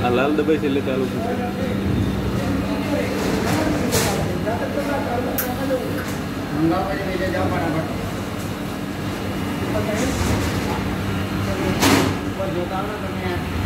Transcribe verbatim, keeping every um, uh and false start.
लाल दबाई से चालू जो काम ना करने